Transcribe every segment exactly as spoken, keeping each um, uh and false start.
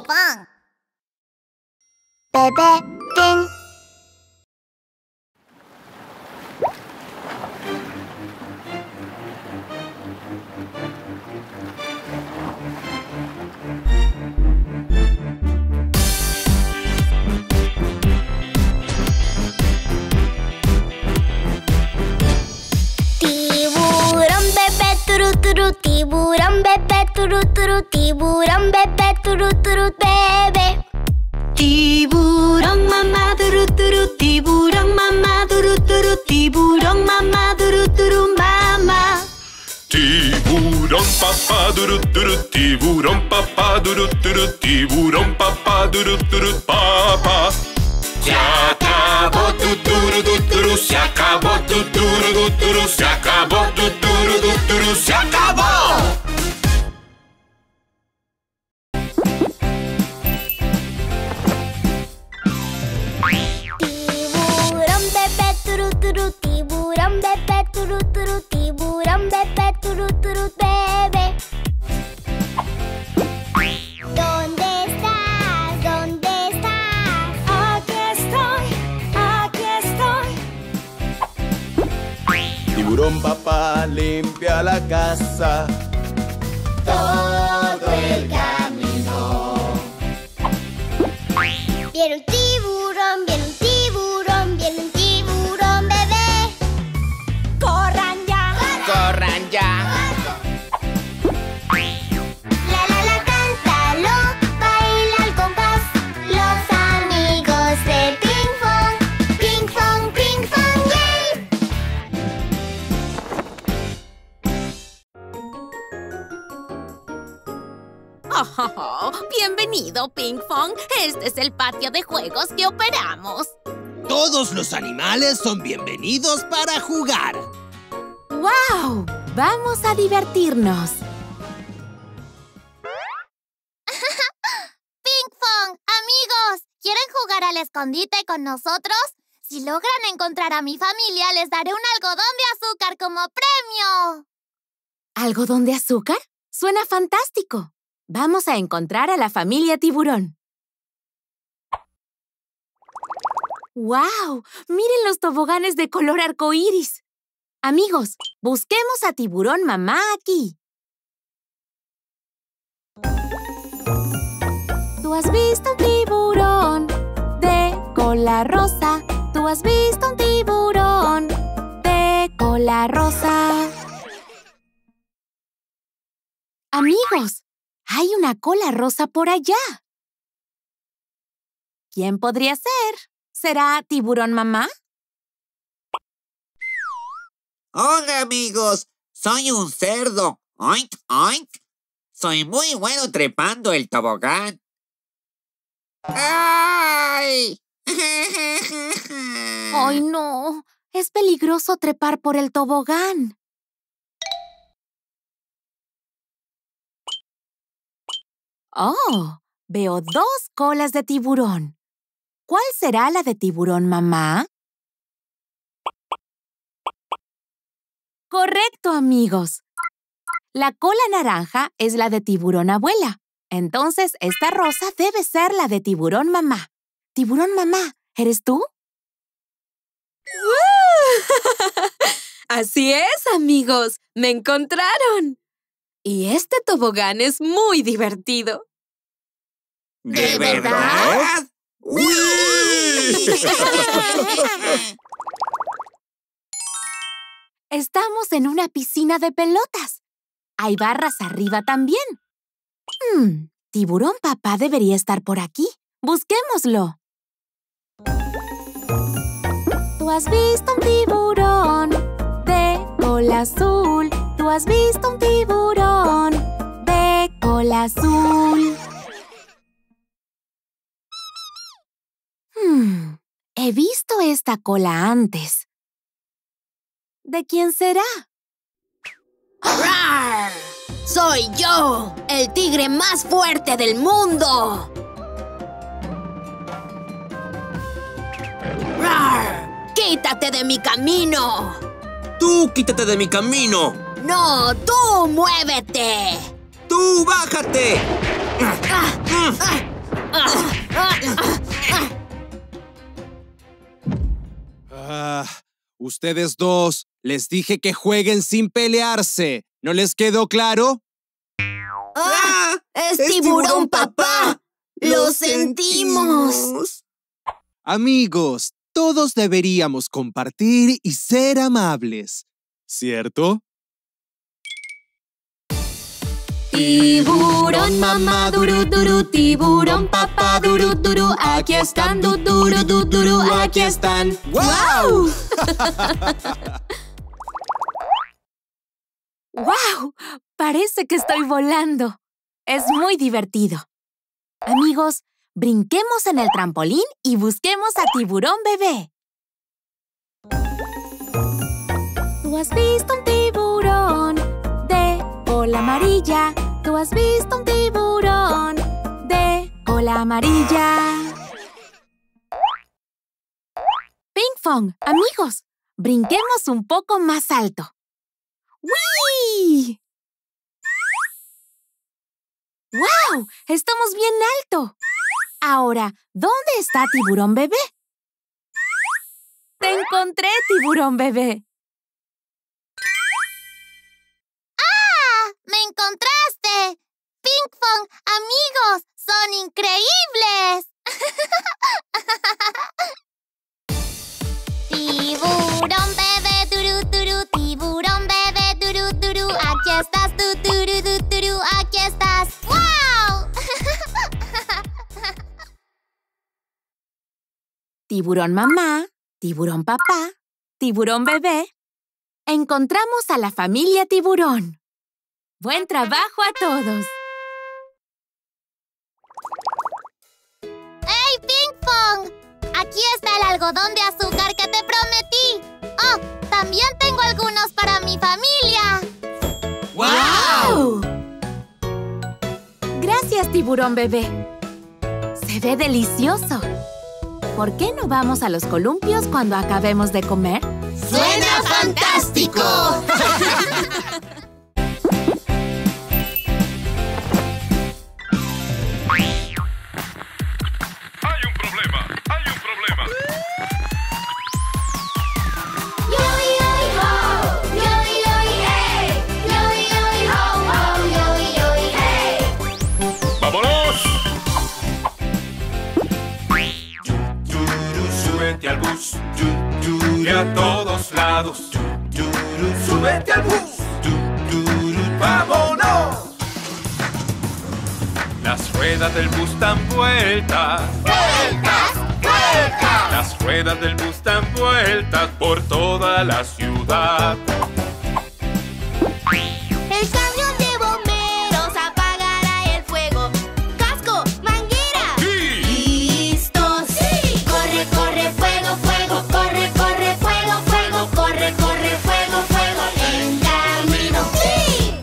Fong. Bebé Ping. Tiburón bebé, turu turu, tiburón bebé, turu turu, bebé. Tiburón mamá, turu turu, tiburón mamá, turu turu, tiburón mamá, turu turu, mamá. Tiburón papá, turu turu, tiburón papá, turu turu, tiburón papá, turu turu, papá. Se acabó tu turu tu turu, se acabó tu turu tu turu, se acabó tu turu tu turu, se acabó. Tiburón bebé, turu turu, tiburón bebé, turu turu, tiburón bebé, turu turu, bebé. ¿Dónde estás? ¿Dónde estás? Aquí estoy, aquí estoy. Tiburón papá limpia la casa Todo el camino. Viene un tiburón, viene un tiburón, viene un tiburón bebé. ¡Corran ya! ¡Corran ya! La la la, cántalo, baila al compás. Los amigos de Ping Fong, Ping Fong, Ping Fong, yay. Oh, bienvenido, Ping Fong. Este es el patio de juegos que operamos. Todos los animales son bienvenidos para jugar. ¡Wow! Vamos a divertirnos. Ping Fong, amigos, ¿quieren jugar al escondite con nosotros? Si logran encontrar a mi familia, les daré un algodón de azúcar como premio. ¿Algodón de azúcar? Suena fantástico. Vamos a encontrar a la familia tiburón. ¡Wow! ¡Miren los toboganes de color arcoíris! Amigos, busquemos a tiburón mamá aquí. ¿Tú has visto un tiburón de cola rosa? ¿Tú has visto un tiburón de cola rosa? Amigos, hay una cola rosa por allá. ¿Quién podría ser? ¿Será tiburón mamá? Hola amigos, soy un cerdo. Oink, oink. Soy muy bueno trepando el tobogán. ¡Ay! ¡Ay, no! Es peligroso trepar por el tobogán. ¡Oh! Veo dos colas de tiburón. ¿Cuál será la de tiburón mamá? Correcto, amigos. La cola naranja es la de tiburón abuela. Entonces, esta rosa debe ser la de tiburón mamá. Tiburón mamá, ¿eres tú? Así es, amigos. ¡Me encontraron! Y este tobogán es muy divertido. ¿De verdad? ¡Uy! Estamos en una piscina de pelotas. Hay barras arriba también. Hmm, tiburón papá debería estar por aquí. Busquémoslo. ¿Tú has visto un tiburón de cola azul? ¿Tú has visto un tiburón de cola azul? Hmm, he visto esta cola antes. ¿De quién será? ¡Rar! ¡Soy yo! ¡El tigre más fuerte del mundo! ¡Rar! ¡Quítate de mi camino! ¡Tú quítate de mi camino! ¡No! ¡Tú muévete! ¡Tú bájate! ¡Ah! ¡Ah! Ustedes dos, les dije que jueguen sin pelearse. ¿No les quedó claro? ¡Ah! ¡Es tiburón, papá! ¡Lo sentimos! Amigos, todos deberíamos compartir y ser amables, ¿cierto? Tiburón, mamá, duru, duru, tiburón, papá, duru, duru, aquí están, du, duru, du, duru, aquí están. ¡Guau! ¡Wow! Parece que estoy volando. Es muy divertido. Amigos, brinquemos en el trampolín y busquemos a Tiburón Bebé. ¿Tú has visto un tiburón de cola amarilla? ¿Tú has visto un tiburón de cola amarilla? Ping Pong, amigos, brinquemos un poco más alto. ¡Wii! ¡Wow! ¡Estamos bien alto! Ahora, ¿dónde está Tiburón Bebé? ¡Te encontré, Tiburón Bebé! ¡Ah! ¡Me encontraste! ¡Ping Pong, amigos! ¡Son increíbles! Tiburón bebé, turu, turu, tiburón bebé, turu, turu, aquí estás, tu, turu, tu, turu, aquí estás. ¡Wow! Tiburón mamá, tiburón papá, tiburón bebé. Encontramos a la familia tiburón. ¡Buen trabajo a todos! ¡Hey, Ping Pong! Aquí está el algodón de azúcar que te prometí. ¡Oh! También tengo algunos para mi familia. ¡Wow! Gracias, tiburón bebé. Se ve delicioso. ¿Por qué no vamos a los columpios cuando acabemos de comer? ¡Suena fantástico! Súbete al bus, tu, tu, y a todos lados. Tu, tu, súbete al bus, tu, tu, ¡vámonos! Las ruedas del bus dan vueltas. ¡Vueltas! ¡Vueltas! Las ruedas del bus dan vueltas por toda la ciudad. El camión de bomberos apagará el fuego. ¡Casco! ¡Manguera! ¡Sí! ¡Listos! ¡Sí! ¡Corre, corre, fuego, fuego! ¡Corre, corre, fuego, fuego! ¡Corre, corre, fuego, fuego! ¡En camino! ¡Sí!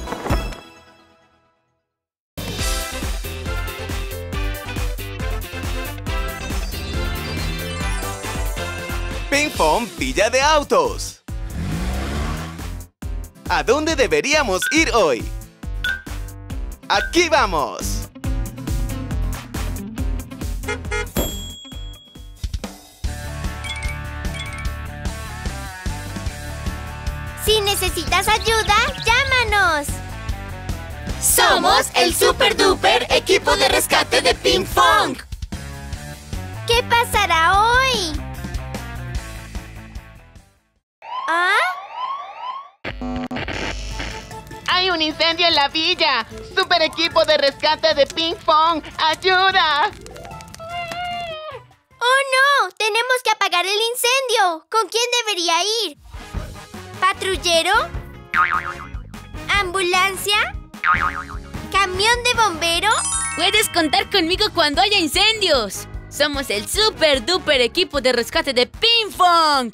Ping Pong Villa de Autos. ¿A dónde deberíamos ir hoy? ¡Aquí vamos! Si necesitas ayuda, llámanos. Somos el super duper equipo de rescate de Ping Pong. ¿Qué pasará hoy? ¿Ah? ¡Hay un incendio en la villa! ¡Super equipo de rescate de Ping Pong! ¡Ayuda! ¡Oh, no! ¡Tenemos que apagar el incendio! ¿Con quién debería ir? ¿Patrullero? ¿Ambulancia? ¿Camión de bombero? Puedes contar conmigo cuando haya incendios. Somos el super duper equipo de rescate de Ping Pong.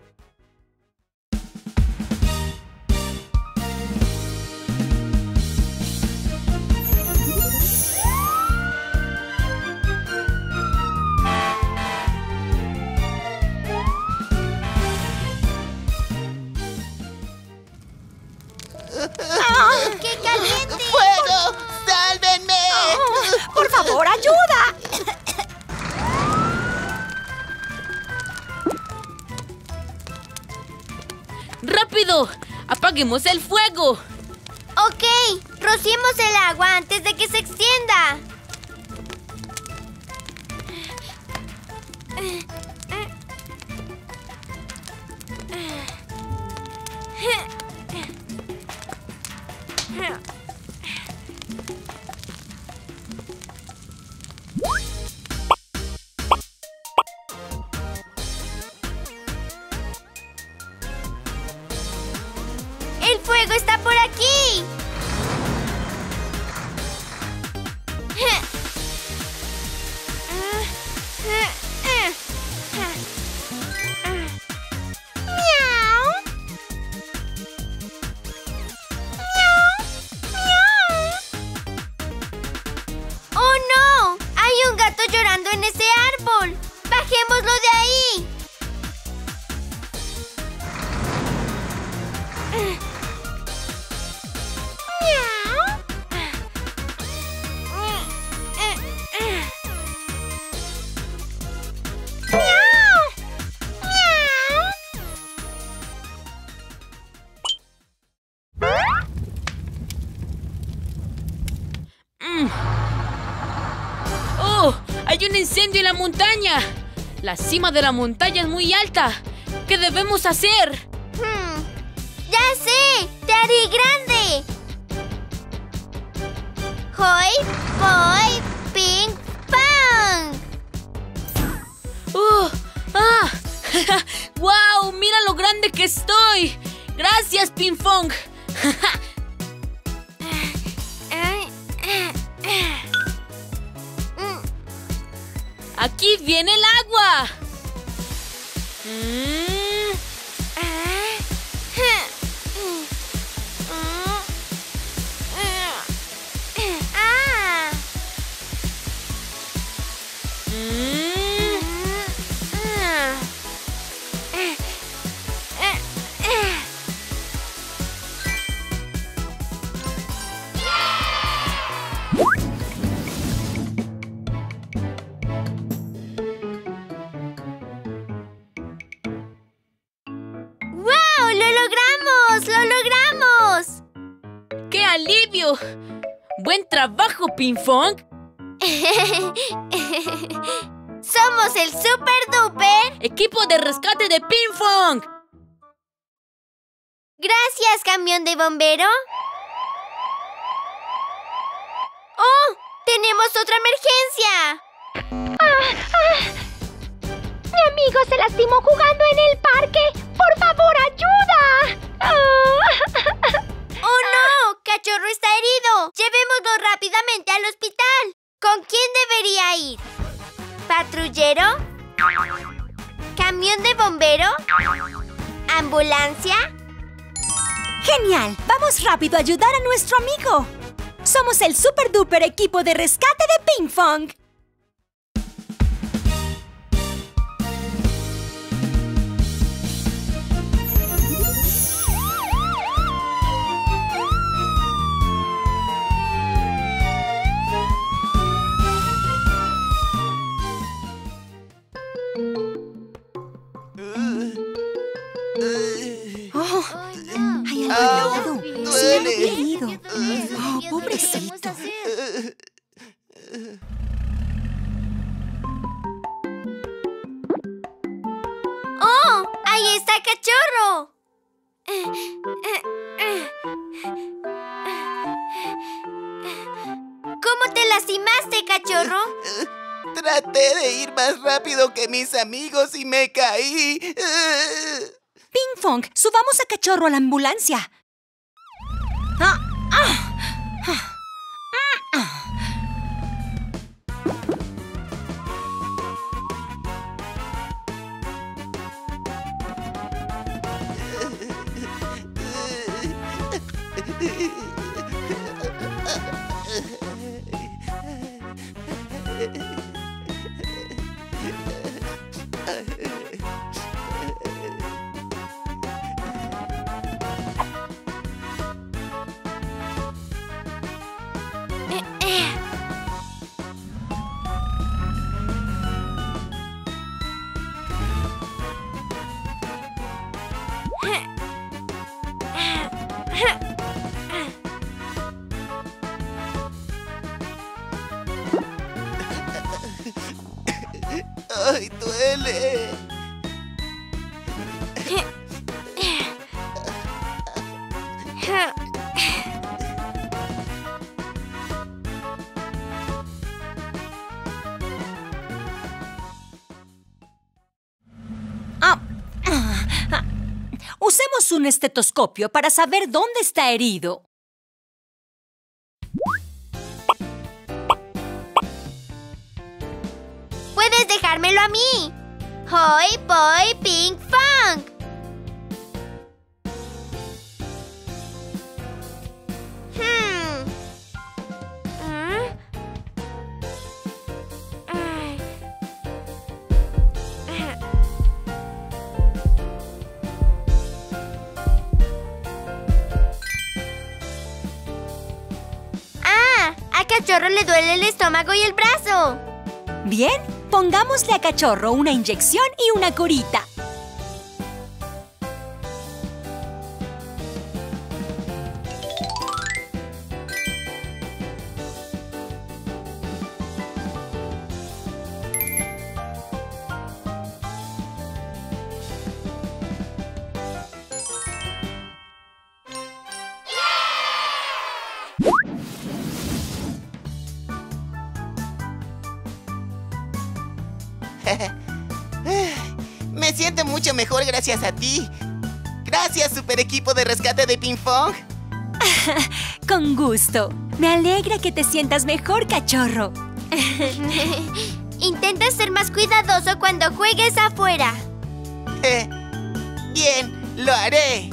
¡Qué caliente! ¡Fuego! ¡Sálvenme! Oh, ¡por favor, ayuda! ¡Apaguemos el fuego! Ok, rociemos el agua antes de que se extienda. ¡El fuego está por aquí! ¡Oh, no! ¡Hay un gato llorando en ese árbol! ¡Bajémoslo de ahí! ¡Oh! ¡Hay un incendio en la montaña! La cima de la montaña es muy alta. ¿Qué debemos hacer? Hmm, ¡Ya sé! ¡Te haré grande! ¡Hoy voy ping pong! ¡Oh! ¡Ah! ¡Wow! ¡Mira lo grande que estoy! ¡Gracias, Ping Pong! ¡Aquí viene el agua! Mm. Ah. Mm. ¡Wow! ¡Lo logramos! ¡Lo logramos! ¡Qué alivio! ¡Buen trabajo, Ping Pong! ¡Somos el Super Duper! ¡Equipo de rescate de Ping Pong! Gracias, camión de bombero. ¡Oh! ¡Tenemos otra emergencia! Ah, ah. ¡Mi amigo se lastimó jugando en el parque! ¡Por favor, ayuda! ¡Oh, ¡Oh no! ¡Cachorro está herido! ¡Llevémoslo rápidamente al hospital! ¿Con quién debería ir? ¿Patrullero? ¿Camión de bombero? ¿Ambulancia? ¡Genial! ¡Vamos rápido a ayudar a nuestro amigo! Somos el super duper equipo de rescate de Ping Pong. Oh, hay algo herido. Sí, algo herido. Oh, pobrecito. ¡Oh! ¡Ahí está Cachorro! ¿Cómo te lastimaste, Cachorro? Traté de ir más rápido que mis amigos y me caí. Ping Pong, subamos a Cachorro a la ambulancia. Ah, ah, ah, ah. ¡Ay, duele! Usemos un estetoscopio para saber dónde está herido. ¡Puedes dejármelo a mí! ¡Hoi Poi Ping Fong! Hmm. ¿Mm? Ay. ¡Ah! A Cachorro le duele el estómago y el brazo. Bien, pongámosle a Cachorro una inyección y una curita. Me siento mucho mejor gracias a ti. Gracias, super equipo de rescate de Ping Fong. Con gusto. Me alegra que te sientas mejor, Cachorro. Intenta ser más cuidadoso cuando juegues afuera. Bien, lo haré.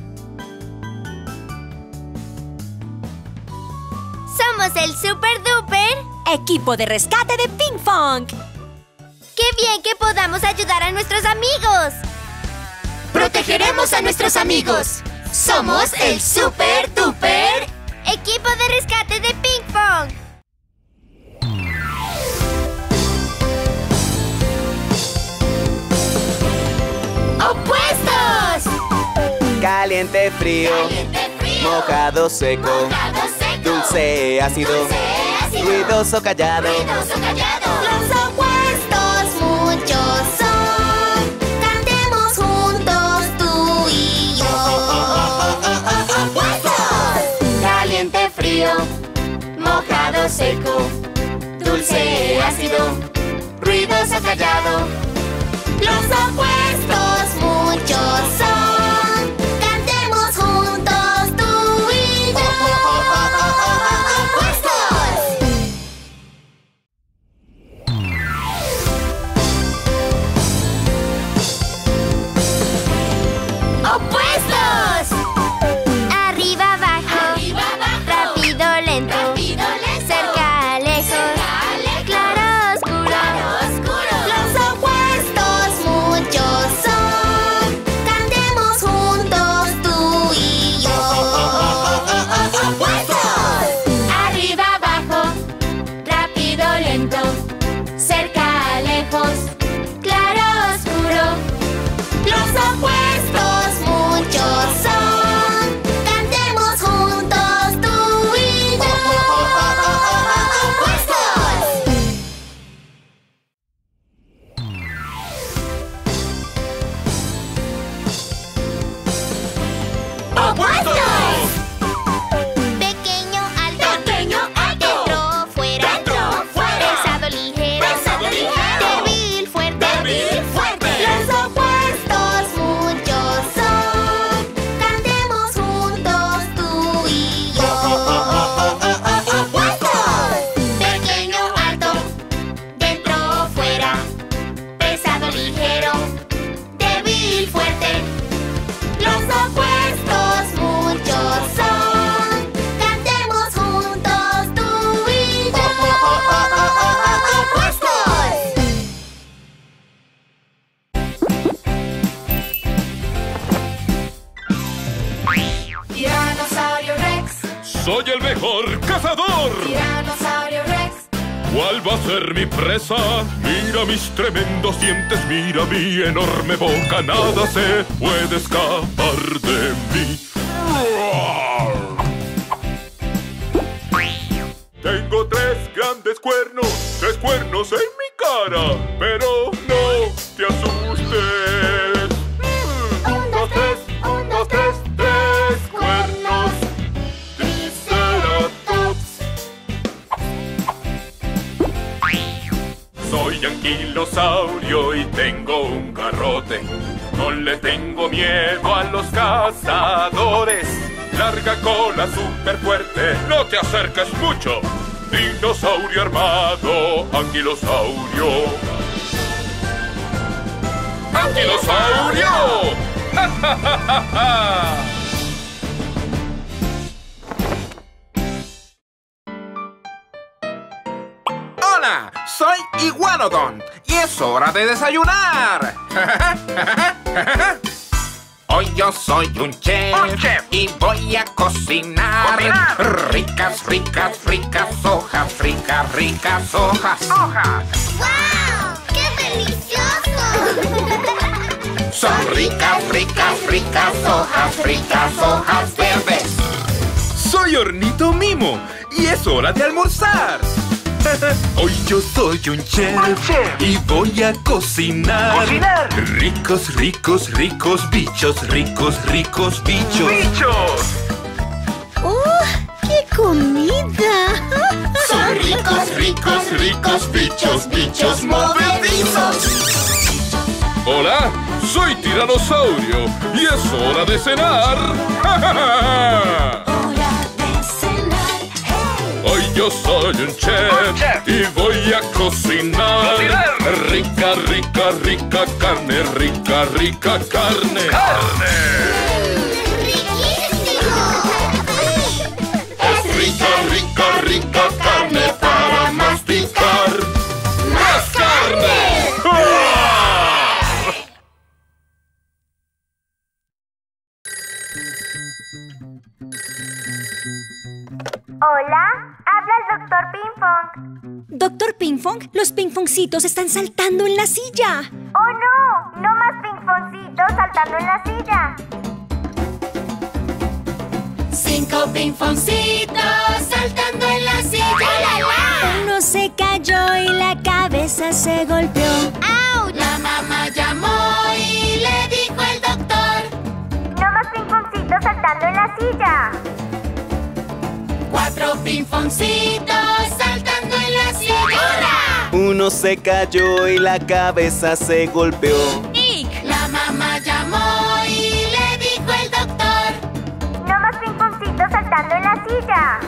Somos el Super Duper Equipo de Rescate de Ping Fong. ¡Qué bien que podamos ayudar a nuestros amigos! ¡Protegeremos a nuestros amigos! ¡Somos el Super Duper Equipo de Rescate de Ping Fong! ¡Opuestos! Caliente, frío, Caliente, frío. Mojado, seco, Mojado, seco. Dulce, ácido, Dulce, ácido. Ruidoso, callado. Ruidoso, callado. Los opuestos muchos son. Cantemos juntos tú y yo. ¡Opuestos! Caliente, frío. Mojado, seco. Dulce, ácido. Ruidoso, callado. Los opuestos muchos son. Cantemos juntos tú y yo. ¡Opuestos! Arriba, abajo. Arriba, abajo. Rápido, lento. Rápido, lento. Cerca, lejos. Cerca, lejos. Claro, oscuro. Claro, oscuro. Los opuestos muchos son. Cantemos juntos tú y yo. ¡Opuestos! Arriba, abajo. Rápido, lento. Cerca, lejos. Claro, oscuro. Los opuestos muchos son. Cantemos juntos tú y yo. ¡Opuestos! Pequeño, alto. Pequeño, alto. Dentro, fuera. Dentro, fuera. Pesado, ligero. Pesado, ligero. Débil, fuerte. Débil, fuerte. Los opuestos muchos son. Cantemos juntos tú y yo. Pequeño, alto. Dentro, fuera. Pesado, ligero. Débil, fuerte. Los opuestos muchos son. Cantemos juntos tú y yo. Opuestos. Tiranosaurio Rex. ¡Soy el mejor cazador! Tiranosaurio Rex. ¿Cuál va a ser mi presa? Mira mis tremendos dientes, mira mi enorme boca, nada se puede escapar de mí. Tengo tres grandes cuernos, tres cuernos en mi cara, pero Soy anquilosaurio y tengo un garrote. No le tengo miedo a los cazadores. Larga cola súper fuerte, no te acerques mucho. Dinosaurio armado, anquilosaurio. ¡Anquilosaurio! ¡Ja, ja, ja, ja, ja! ¡Hola! Soy Iguanodon y es hora de desayunar. Hoy yo soy un chef, un chef. Y voy a cocinar. cocinar ricas, ricas, ricas hojas, ricas, ricas hojas. ¡Hojas! ¡Wow! ¡Qué delicioso! Son ricas, ricas, ricas hojas, ricas hojas verdes. Soy Hornito Mimo y es hora de almorzar. Hoy yo soy un chef, un chef y voy a cocinar. cocinar Ricos, ricos, ricos bichos, ricos, ricos bichos. ¡Bichos! ¡Oh! ¡Qué comida! Son ricos, ricos, ricos bichos, bichos movedizos. Hola, soy Tiranosaurio y es hora de cenar. Hoy yo soy un chef, un chef y voy a cocinar. cocinar Rica, rica, rica carne, rica, rica carne. ¡Carne! ¡Riquísimo! Es rica, rica, rica carne para masticar. ¡Más carne! ¡Ah! Hola, habla el doctor Ping-Pong. Doctor Ping-Pong, los ping-pongcitos están saltando en la silla. ¡Oh no! ¡No más ping-pongcitos saltando en la silla! Cinco ping-pongcitos saltando en la silla. ¡La, la! Uno se cayó y la cabeza se golpeó. ¡Auch! La mamá llamó y le dijo el doctor: ¡No más ping-pongcitos saltando en la silla! Cuatro ping-pongcitos saltando en la silla. ¡Hurra! Uno se cayó y la cabeza se golpeó. ¡Ick! La mamá llamó y le dijo el doctor: ¡No más ping-pongcitos saltando en la silla!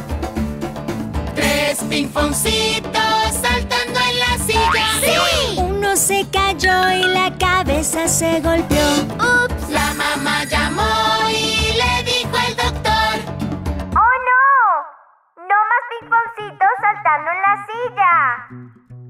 Tres ping-pongcitos saltando en la silla. ¡Sí! Uno se cayó y la cabeza se golpeó. ¡Ups! La mamá llamó y le dijo el doctor: ¡Oh no! ¡No más ping-pongcitos saltando en la silla!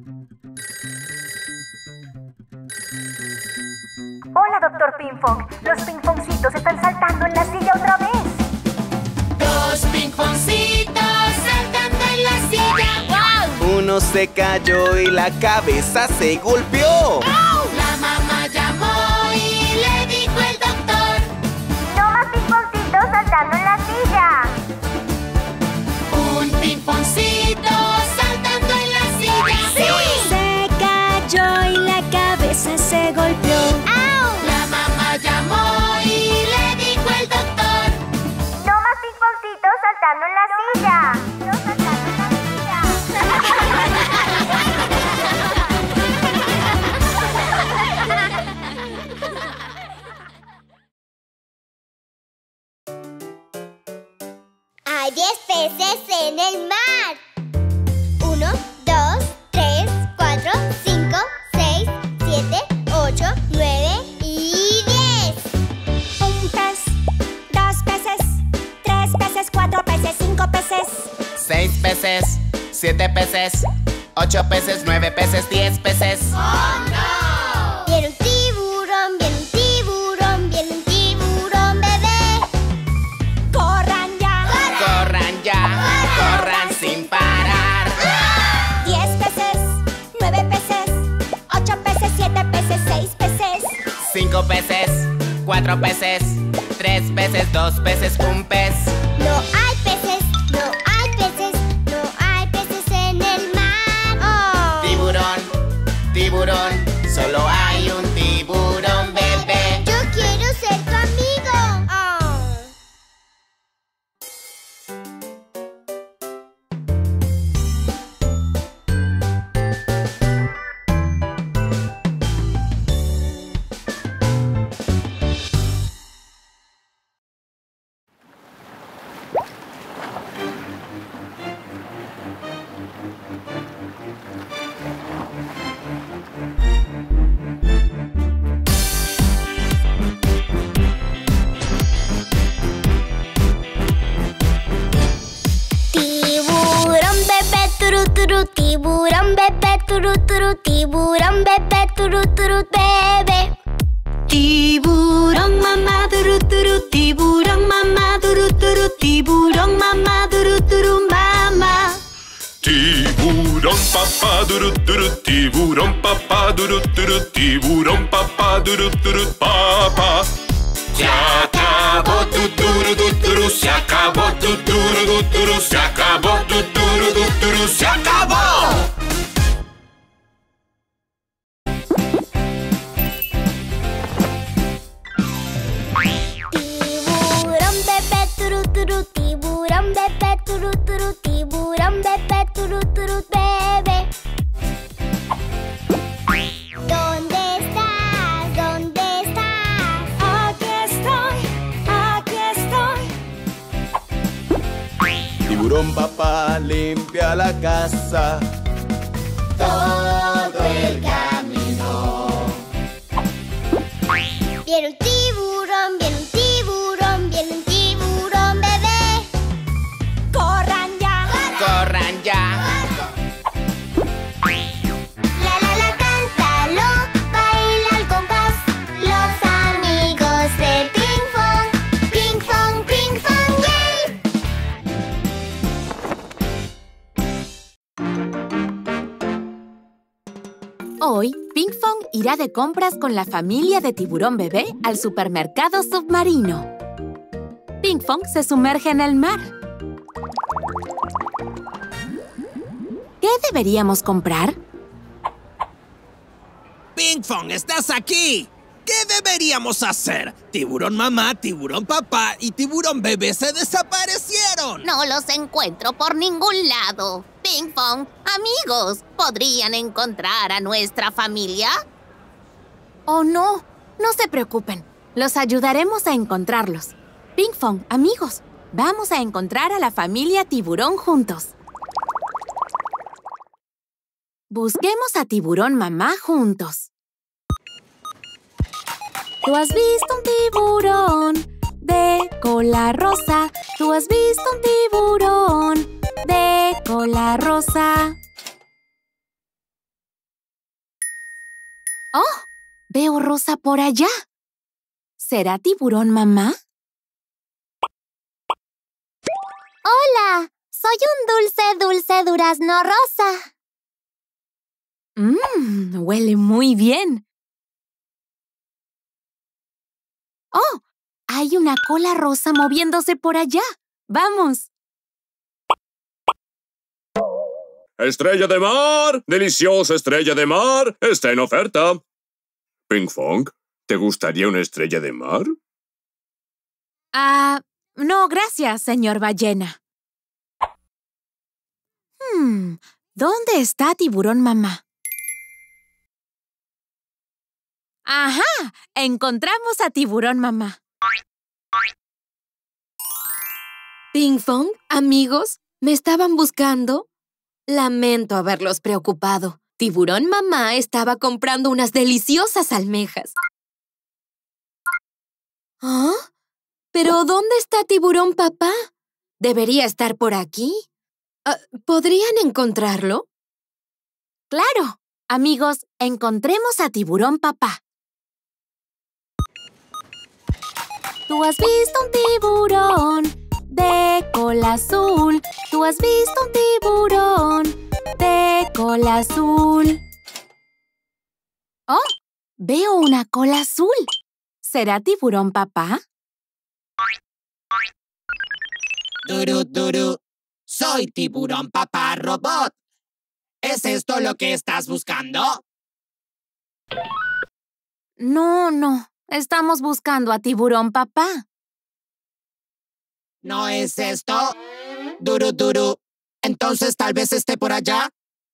Hola, doctor Ping-Pong. Los ping-pongcitos están saltando en la silla otra vez. Dos ping-pongcitos saltando en la silla. ¡Wow! Uno se cayó y la cabeza se golpeó. La mamá llamó y le dijo el doctor: ¡No más ping-pongcitos saltando en la silla! Un ping-pongcito saltando en la silla. ¡Sí! Se cayó y la cabeza se golpeó. La mamá llamó y le dijo el doctor: ¡No más ping-pongcitos saltando en la silla! ¡No saltando en la Hay diez peces en el mar. Uno, dos, tres, cuatro, cinco, seis, siete, ocho, nueve y diez. Un pez, dos peces, tres peces, cuatro peces, cinco peces. Seis peces, siete peces, ocho peces, nueve peces, diez peces. ¡Oh, no! Viene un tiburón, viene un tiburón, viene un tiburón bebé. ¡Corran ya! Corran ya, corran sin parar. Diez peces, nueve peces, ocho peces, siete peces, seis peces. Cinco peces, cuatro peces, tres peces, dos peces, un pez. No hay peces, no hay peces, no hay peces en el mar. Oh. Tiburón, tiburón, solo hay un tiburón bebé. Yo quiero ser tu amigo. Oh. turu, tiburón bebé, turu, turu, bebé. Tiburón mamá, turu, turu, tiburón mamá, turu, turu, tiburón mamá, turu, turu, mamá. Tiburón papá, duru, duru, tiburón papá, duru, duru, tiburón papá, duru, duru, papá. Se acabó tu turu, tu turu, se acabó tu turu, tu turu, se acabó tu turu, tu turu, se acabó. Tiburón bebé, turu, turu, tiburón bebé, turu, turu, tiburón bebé, turu, turu, bebé. ¿Dónde estás? ¿Dónde estás? Aquí estoy, aquí estoy. Tiburón papá limpia la casa todo el camino. Viene un tiburón, viene un tiburón, viene un tiburón bebé. ¡Corran ya! ¡Corran ya! La la la, cántalo, baila al compás. Los amigos de Ping Pong, Ping Pong, Ping Pong, yay. Hoy, Ping Pong irá de compras con la familia de Tiburón Bebé al supermercado submarino. Ping Pong se sumerge en el mar. ¿Qué deberíamos comprar? Ping Pong, ¿estás aquí? ¿Qué deberíamos hacer? Tiburón mamá, tiburón papá y tiburón bebé se desaparecieron. No los encuentro por ningún lado. Ping Pong, amigos, ¿podrían encontrar a nuestra familia? Oh, no. No se preocupen. Los ayudaremos a encontrarlos. Ping Pong, amigos, vamos a encontrar a la familia Tiburón juntos. Busquemos a Tiburón mamá juntos. ¿Tú has visto un tiburón de cola rosa? ¿Tú has visto un tiburón de cola rosa? ¡Oh! Veo rosa por allá. ¿Será tiburón mamá? Hola, soy un dulce, dulce durazno rosa. Mmm, huele muy bien. ¡Oh! Hay una cola rosa moviéndose por allá. ¡Vamos! Estrella de mar, deliciosa estrella de mar, está en oferta. Ping Pong, ¿te gustaría una estrella de mar? Ah, no, gracias, señor ballena. Hmm, ¿dónde está tiburón mamá? ¡Ajá! Encontramos a tiburón mamá. Ping Pong, amigos, ¿me estaban buscando? Lamento haberlos preocupado. Tiburón mamá estaba comprando unas deliciosas almejas. ¿Ah? ¿Pero dónde está tiburón papá? Debería estar por aquí. Uh, ¿Podrían encontrarlo? ¡Claro! Amigos, encontremos a tiburón papá. ¿Tú has visto un tiburón de cola azul? ¿Tú has visto un tiburón de cola azul? ¡Oh! Veo una cola azul. ¿Será tiburón papá? Turu, turu. Soy tiburón papá robot. ¿Es esto lo que estás buscando? No, no. Estamos buscando a tiburón papá. ¿No es esto? Duru, duru. Entonces tal vez esté por allá.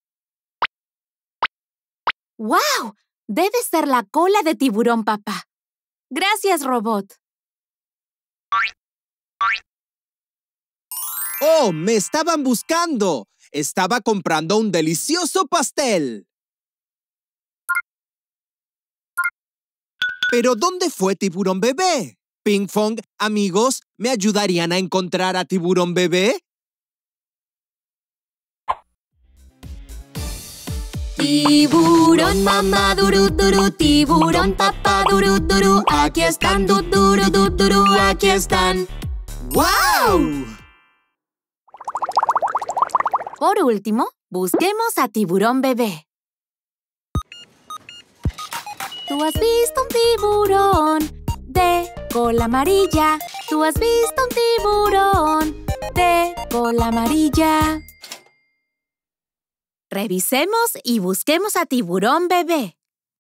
¡Wow! Debe ser la cola de tiburón papá. Gracias, robot. ¡Oh! ¡Me estaban buscando! Estaba comprando un delicioso pastel. ¿Pero dónde fue tiburón bebé? Ping Pong, amigos, ¿me ayudarían a encontrar a tiburón bebé? Tiburón mamá duru duru, tiburón papá duru duru, aquí están du duru du duru, aquí están. ¡Wow! Por último, busquemos a tiburón bebé. Tú has visto un tiburón de cola amarilla. Tú has visto un tiburón de cola amarilla. Revisemos y busquemos a tiburón bebé.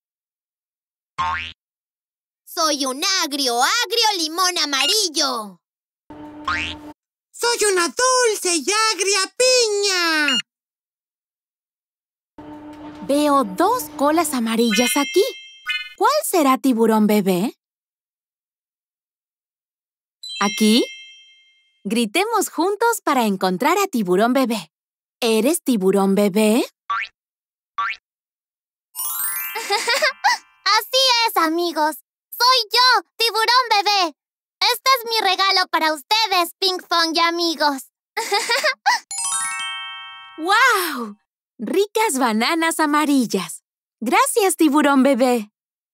Soy un agrio, agrio limón amarillo. Soy una dulce y agria piña. Veo dos colas amarillas aquí. ¿Cuál será tiburón bebé? ¿Aquí? Gritemos juntos para encontrar a tiburón bebé. ¿Eres tiburón bebé? Así es, amigos. Soy yo, tiburón bebé. Este es mi regalo para ustedes, Ping Fong y amigos. ¡Wow! Ricas bananas amarillas. Gracias, tiburón bebé.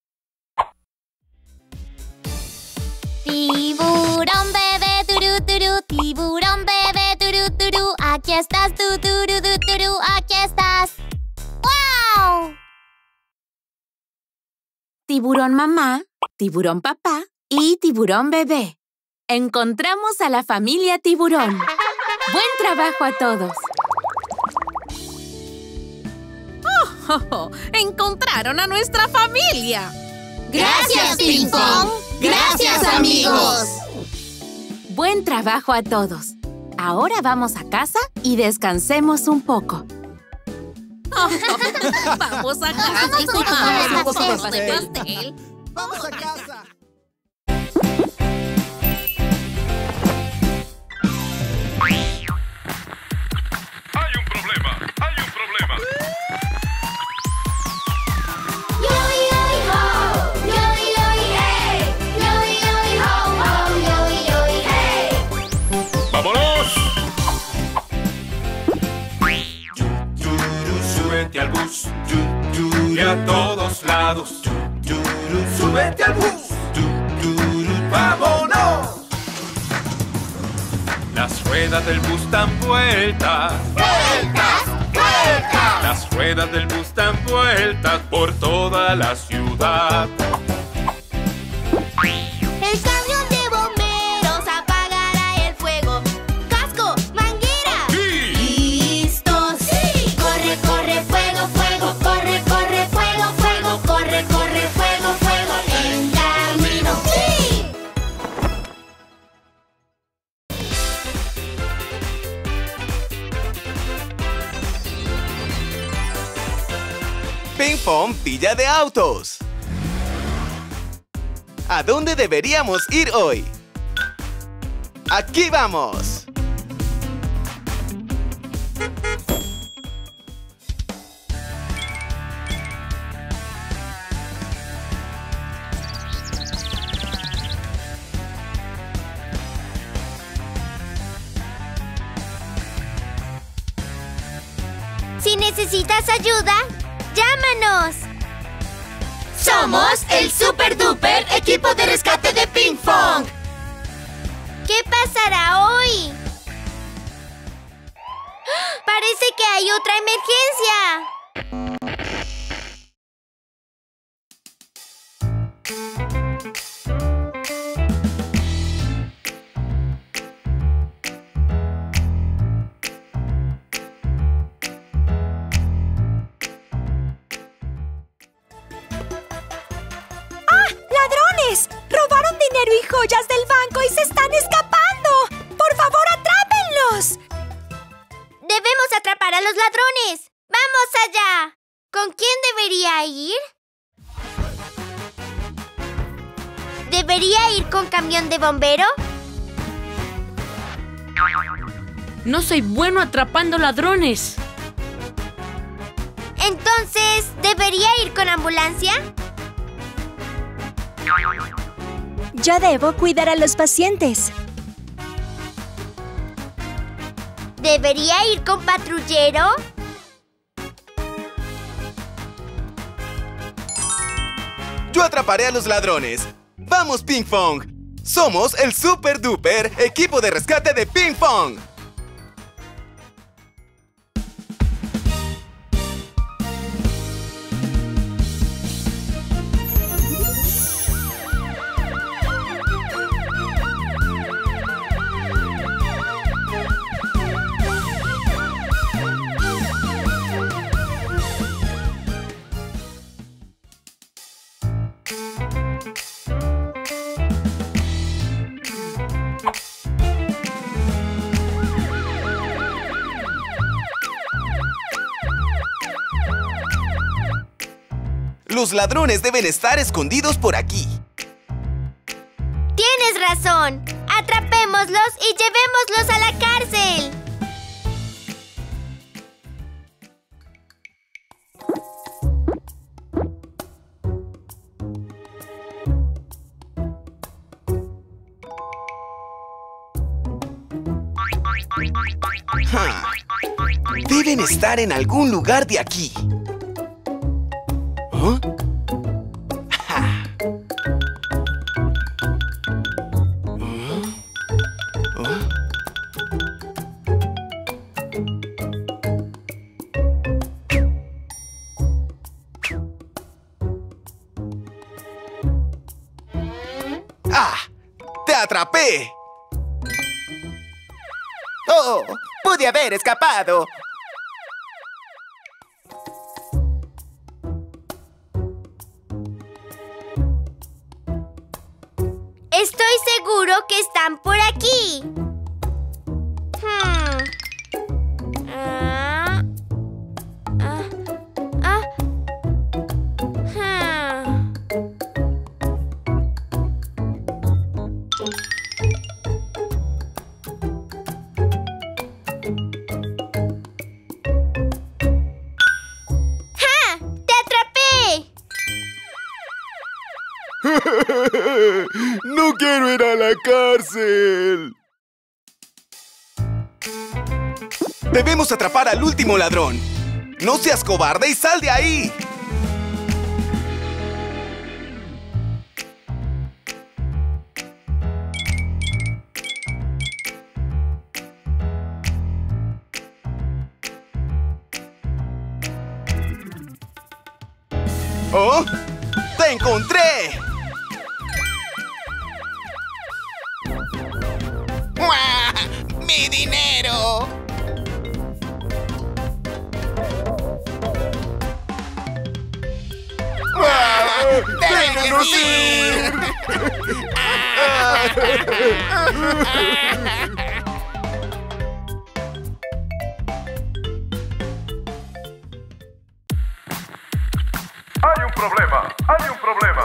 Tiburón bebé, turu turu, tiburón bebé, turu turu, aquí estás, tu turu tu turu, aquí estás. ¡Wow! Tiburón mamá, tiburón papá y tiburón bebé. Encontramos a la familia tiburón. ¡Buen trabajo a todos! ¡Oh, oh, oh! ¡Encontraron a nuestra familia! ¡Gracias, Ping Fong! ¡Gracias, amigos! Buen trabajo a todos. Ahora vamos a casa y descansemos un poco. Oh, oh, ¡vamos a casa! ¡Vamos a pastel! ¡Vamos a casa! Hay un problema, hay un problema. ¡Vámonos! Súbete al bus, y a todos lados. Súbete al bus, ¡vámonos! Las ruedas del bus dan vueltas. ¡Vueltas! ¡Vueltas! Las ruedas del bus dan vueltas por toda la ciudad. El camión de bomberos apagará el fuego. ¡Casco! ¡Manguera! ¡Sí! ¡Listos! ¡Sí! ¡Corre, corre, fuego, fuego! ¡Corre, corre, fuego, fuego! ¡Corre, corre, fuego, fuego! ¡En camino! ¡Sí! Ping Pong Villa de Autos. ¿A dónde deberíamos ir hoy? ¡Aquí vamos! Si necesitas ayuda, ¡llámanos! ¡Somos el Super Duper Equipo de Rescate de Ping Fong! ¿Qué pasará hoy? Parece que hay otra emergencia. ¡Ladrones! ¡Robaron dinero y joyas del banco y se están escapando! ¡Por favor, atrápenlos! Debemos atrapar a los ladrones. ¡Vamos allá! ¿Con quién debería ir? ¿Debería ir con camión de bombero? No soy bueno atrapando ladrones. Entonces, ¿debería ir con ambulancia? Yo debo cuidar a los pacientes. ¿Debería ir con patrullero? Yo atraparé a los ladrones. ¡Vamos, Ping Pong! Somos el super duper equipo de rescate de Ping Pong. Los ladrones deben estar escondidos por aquí. Tienes razón. Atrapémoslos y llevémoslos a la cárcel. Ja. Deben estar en algún lugar de aquí. ¿Ah? Ja. ¿Ah? ¿Ah? ¡Ah! ¡Te atrapé! ¡Oh! ¡Pude haber escapado! Estoy seguro que están por aquí. Hmm. Ah. Ah. Ah. Hmm. ¡Ja! ¡Te atrapé! ¡No quiero ir a la cárcel! Debemos atrapar al último ladrón. ¡No seas cobarde y sal de ahí! ¡Oh! ¡Te encontré! ¡Mi dinero! ¡Déjenos ir! ¡Hay un problema! ¡Hay un problema!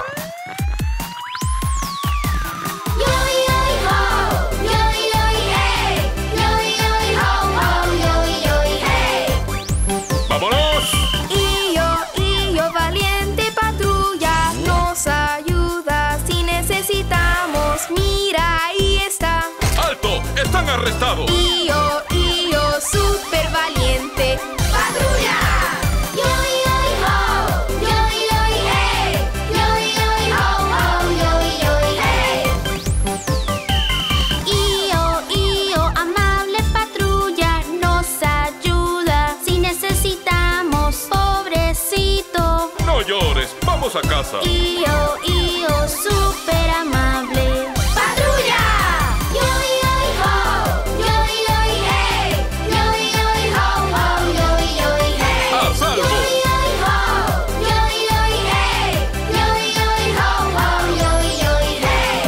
¡Vámonos! Io, Io, valiente patrulla, nos ayuda si necesitamos. Mira, ahí está. ¡Alto! ¡Están arrestados! Io, Io, super valiente patrulla. Yo, yo, ho, yo, yo, hey, yo, yo, ho, ho, yo, yo, hey. Io, Io, amable patrulla, nos ayuda si necesitamos, pobrecito. ¡No llores! ¡Vamos a casa! Io, Io, super amable patrulla. Yo, yo, ho, yo, yo, hey, yo, yo, ho, ho, yo, yo, hey. ¡A salvo! Yo, yo, ho, yo, yo, hey, yo, yo, ho, ho, yo, yo, hey.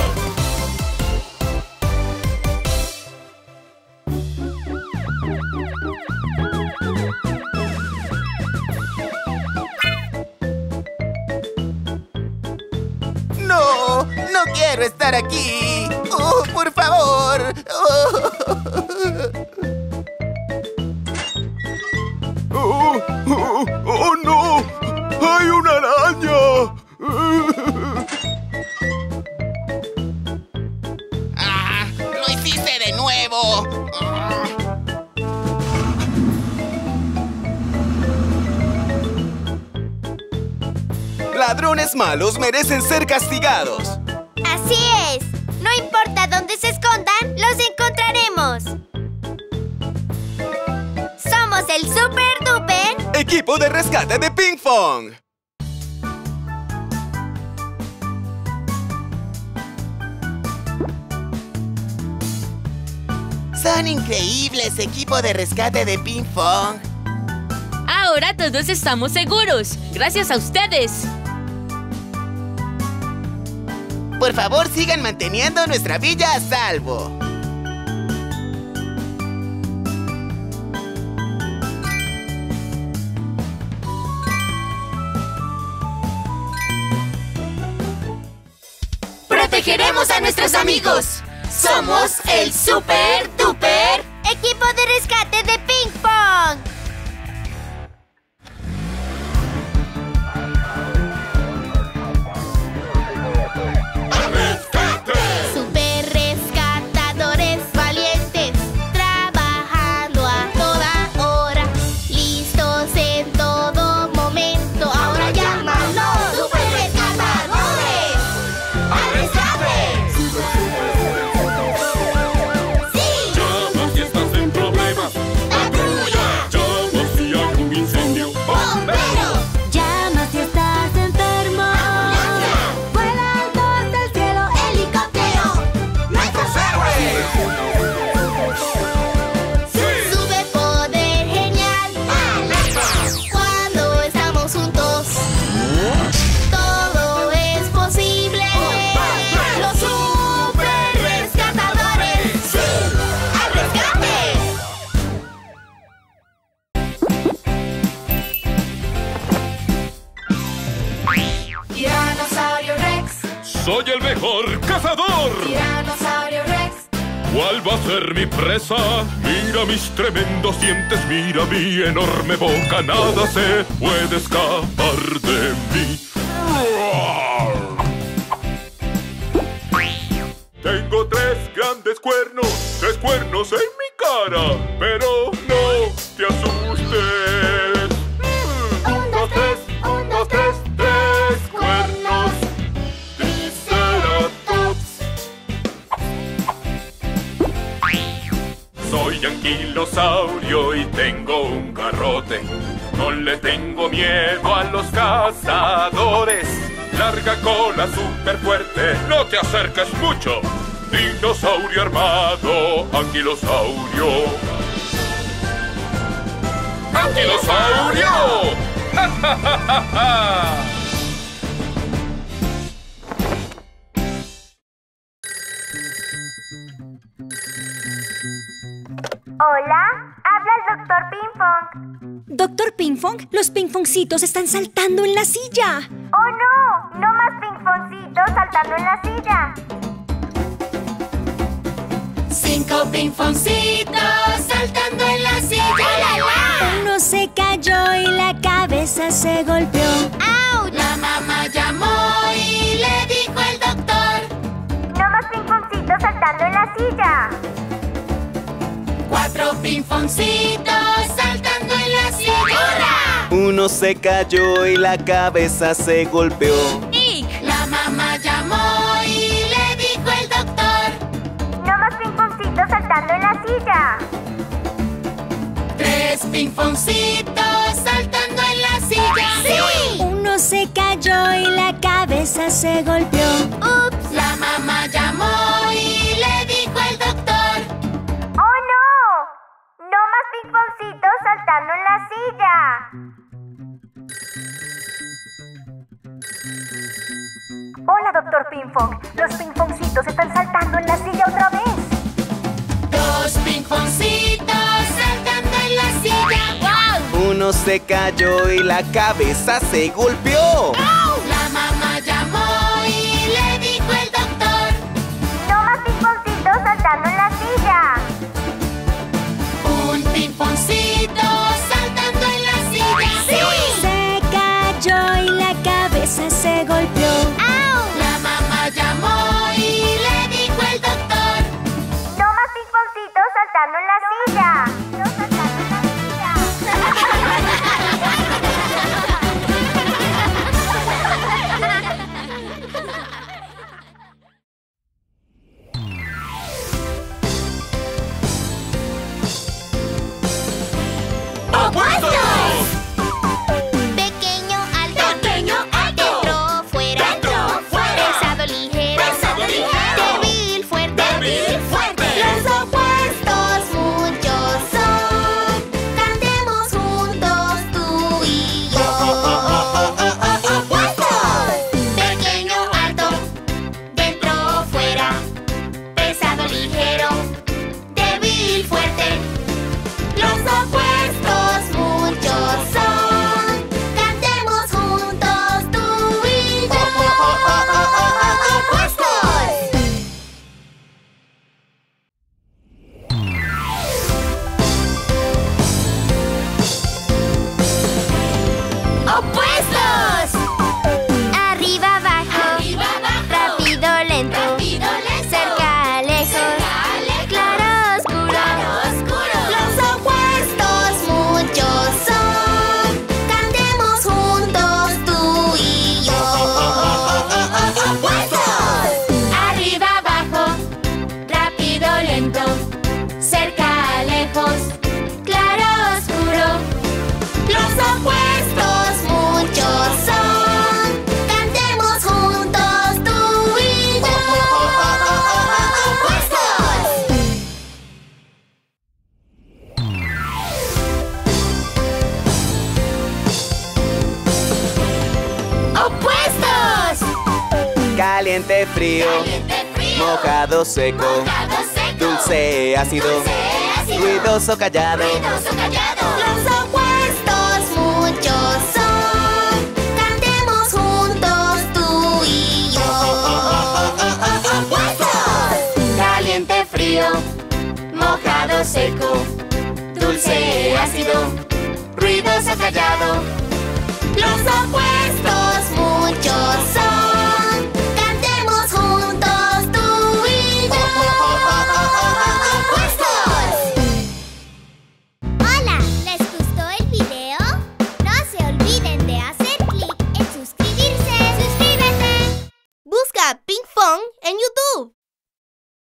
¡No! ¡No quiero estar aquí! ¡Oh, por favor! ¡Oh! ¡Oh, oh, oh, no! ¡Hay una araña! ¡Ah! ¡Lo hiciste de nuevo! ladrones malos merecen ser castigados. Así es. No importa dónde se escondan, los encontraremos. Somos el Super Duper Equipo de rescate de Ping Pong. Son increíbles, equipo de rescate de Ping Pong. Ahora todos estamos seguros, gracias a ustedes. Por favor, sigan manteniendo nuestra villa a salvo. Protegeremos a nuestros amigos. Somos el Super Duper Equipo de Rescate de Ping Pong. Super rescatadores valientes, trabajando a toda hora, listos en todo momento. Ahora llaman los super rescatadores al rescate. ¡Sí! Llama si estás en problemas. ¡Patrulla! Llama si hay un incendio. ¡Bombero! Llama si estás enfermo. ¡Vuela alto hasta el cielo! ¡Helicóptero! ¡Nuestros héroes! Sube poder genial. Cuando estamos juntos, todo es posible. Los super rescatadores. ¡Sí! ¡Al rescate! Tiranosaurio Rex, Soy el mejor cazador. Tiranosaurio Rex, ¿Cuál va a ser mi presa? Mira mis tremendos dientes, mira mi enorme boca. Nada se puede escapar de mí. Tengo tres grandes cuernos, tres cuernos en mi cara. Pero no te asustes. Un, dos, tres, un, dos, tres, tres cuernos. Triceratops. Soy anquilosaurio y tengo un garrote. No le tengo miedo a los cazadores. Larga cola súper fuerte, no te acerques mucho. Dinosaurio armado, anquilosaurio. ¡Anquilosaurio! ¡Ja, ja, ja, ja, ja! Hola, habla el doctor Ping Pong. Doctor Ping Pong, los Ping Pongcitos están saltando en la silla. ¡Oh no! ¡No más Ping Pongcitos saltando en la silla! Cinco Ping Pongcitos saltando en la silla. ¡La, la! Uno se cayó y la cabeza se golpeó. ¡Auch! La mamá llamó y le dijo el doctor: ¡No más Ping Pongcitos saltando en la silla! Cuatro Ping Pongcitos saltando en la silla. ¡Hurra! Uno se cayó y la cabeza se golpeó. La mamá llamó y le dijo el doctor: ¡No más Ping Pongcitos saltando en la silla! Tres Ping Pongcitos saltando en la silla. ¡Sí! Uno se cayó y la cabeza se golpeó. ¡Ups! La mamá llamó y le dijo el doctor: ¡Oh no! ¡No más Ping Pongcitos saltando en la silla! Hola, doctor Ping Pong. Los Ping Pongcitos están saltando en la silla otra vez. Dos Ping Pongcitos saltando en la silla. ¡Wow! Uno se cayó y la cabeza se golpeó. La mamá llamó y le dijo el doctor: ¡No más Ping Pongcitos saltando en la silla! Un Ping Pongcito saltando en la silla. ¡Sí! Se cayó y la cabeza se golpeó. La mamá llamó y le dijo el doctor: ¡No más Ping Pongcitos saltando en la silla! ¡No saltando en la silla! ¡Opuestos! Caliente, frío. Caliente, frío. Mojado, seco. Mojado, seco. Dulce, ácido. Dulce, ácido. Ruidoso, callado. Ruidoso, callado. Los opuestos muchos son. Cantemos juntos tú y yo. ¡Opuestos! Caliente, frío. Mojado, seco. Dulce, ácido. Ruidoso, callado. Los opuestos